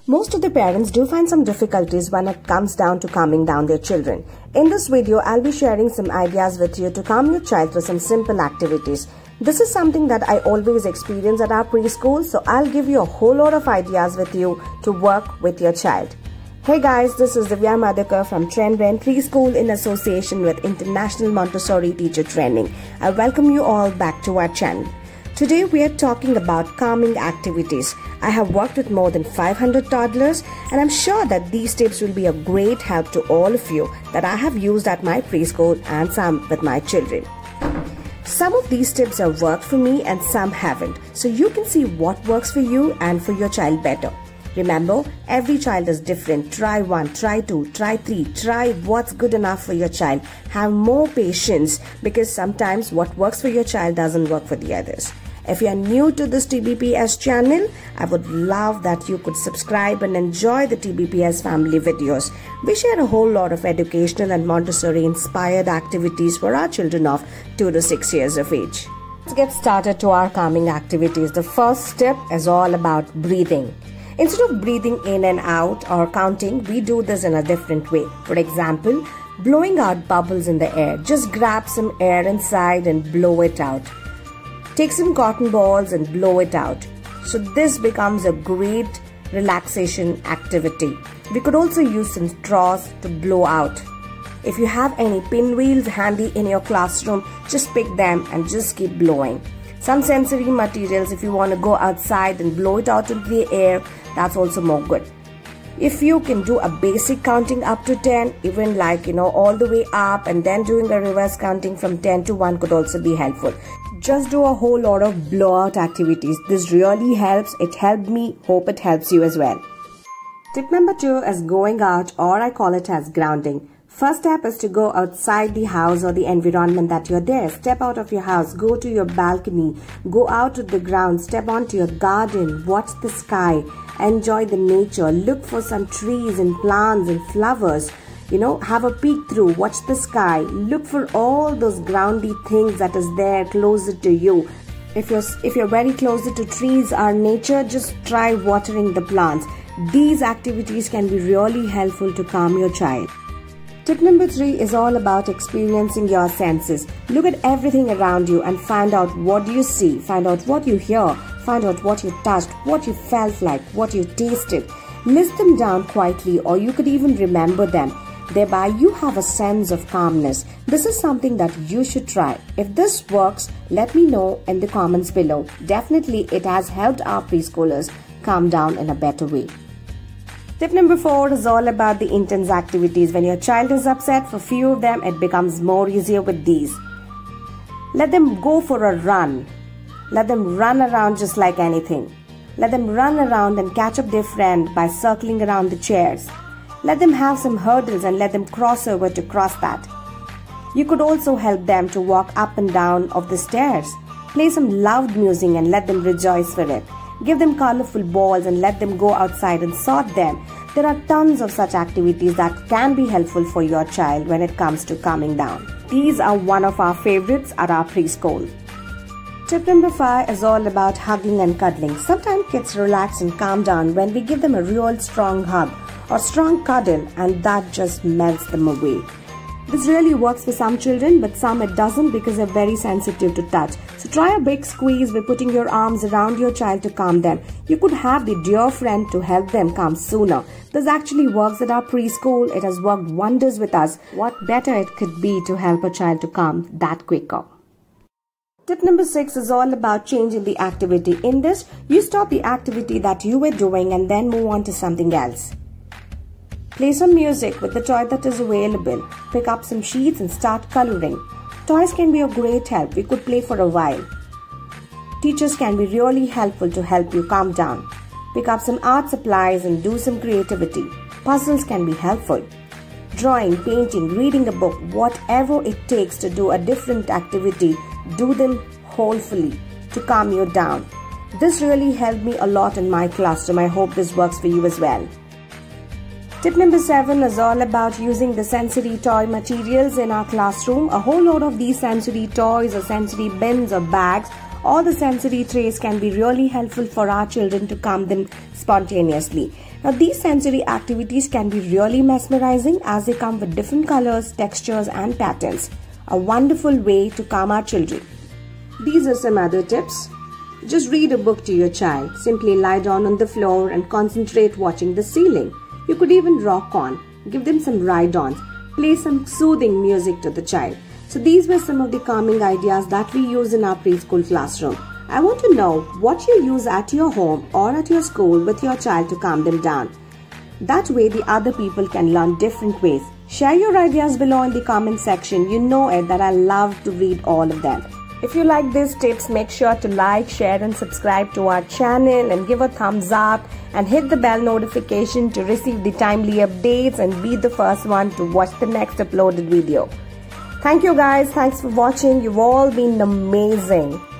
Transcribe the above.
Most of the parents do find some difficulties when it comes down to calming down their children. In this video, I'll be sharing some ideas with you to calm your child through some simple activities. This is something that I always experience at our preschool, so I'll give you a whole lot of ideas with you to work with your child. Hey guys, this is Divya Madhukar from Trend Preschool in association with International Montessori Teacher Training. I welcome you all back to our channel. Today we are talking about calming activities. I have worked with more than 500 toddlers and I'm sure that these tips will be a great help to all of you that I have used at my preschool and some with my children. Some of these tips have worked for me and some haven't, so you can see what works for you and for your child better. Remember, every child is different. Try 1, try 2, try 3, try what's good enough for your child. Have more patience because sometimes what works for your child doesn't work for the others. If you are new to this TBPS channel, I would love that you could subscribe and enjoy the TBPS family videos. We share a whole lot of educational and Montessori inspired activities for our children of 2 to 6 years of age. Let's get started to our calming activities. The first step is all about breathing. Instead of breathing in and out or counting, we do this in a different way. For example, blowing out bubbles in the air. Just grab some air inside and blow it out. Take some cotton balls and blow it out. So this becomes a great relaxation activity. We could also use some straws to blow out. If you have any pinwheels handy in your classroom, just pick them and just keep blowing. Some sensory materials, if you want to go outside and blow it out into the air, that's also more good. If you can do a basic counting up to 10, even all the way up and then doing a reverse counting from 10 to 1 could also be helpful. Just do a whole lot of blowout activities. This really helps. It helped me. Hope it helps you as well. Tip number 2 is going out, or I call it as grounding. First step is to go outside the house or the environment that you're there. Step out of your house, go to your balcony, go out to the ground, step onto your garden, watch the sky, enjoy the nature, look for some trees and plants and flowers. Have a peek through, watch the sky, look for all those groundy things that is there closer to you. If you're very closer to trees or nature, just try watering the plants. These activities can be really helpful to calm your child. Tip number 3 is all about experiencing your senses. Look at everything around you and find out what you see, find out what you hear, find out what you touched, what you felt like, what you tasted. List them down quietly, or you could even remember them. Thereby, you have a sense of calmness. This is something that you should try. If this works, let me know in the comments below. Definitely, it has helped our preschoolers calm down in a better way. Tip number 4 is all about the intense activities. When your child is upset, for few of them, it becomes more easier with these. Let them go for a run. Let them run around just like anything. Let them run around and catch up their friend by circling around the chairs. Let them have some hurdles and let them cross over to cross that. You could also help them to walk up and down of the stairs. Play some loud music and let them rejoice for it. Give them colorful balls and let them go outside and sort them. There are tons of such activities that can be helpful for your child when it comes to calming down. These are one of our favorites at our preschool. Tip number 5 is all about hugging and cuddling. Sometimes kids relax and calm down when we give them a real strong hug or strong cuddle, and that just melts them away. This really works for some children, but some it doesn't because they're very sensitive to touch. So try a big squeeze by putting your arms around your child to calm them. You could have the dear friend to help them calm sooner. This actually works at our preschool. It has worked wonders with us. What better it could be to help a child to calm that quicker. Tip number 6 is all about changing the activity. In this, you stop the activity that you were doing and then move on to something else. Play some music with the toy that is available. Pick up some sheets and start coloring. Toys can be a great help. We could play for a while. Teachers can be really helpful to help you calm down. Pick up some art supplies and do some creativity. Puzzles can be helpful. Drawing, painting, reading a book, whatever it takes to do a different activity, do them wholesomely to calm you down. This really helped me a lot in my classroom. I hope this works for you as well. Tip number 7 is all about using the sensory toy materials in our classroom. A whole lot of these sensory toys or sensory bins or bags All the sensory trays can be really helpful for our children to calm them spontaneously. Now these sensory activities can be really mesmerizing as they come with different colors, textures and patterns. A wonderful way to calm our children. These are some other tips. Just read a book to your child. Simply lie down on the floor and concentrate watching the ceiling. You could even rock on. Give them some ride-ons. Play some soothing music to the child. So these were some of the calming ideas that we use in our preschool classroom. I want to know what you use at your home or at your school with your child to calm them down. That way the other people can learn different ways. Share your ideas below in the comment section. You know it that I love to read all of them. If you like these tips, make sure to like, share and subscribe to our channel and give a thumbs up and hit the bell notification to receive the timely updates and be the first one to watch the next uploaded video. Thank you guys. Thanks for watching. You've all been amazing.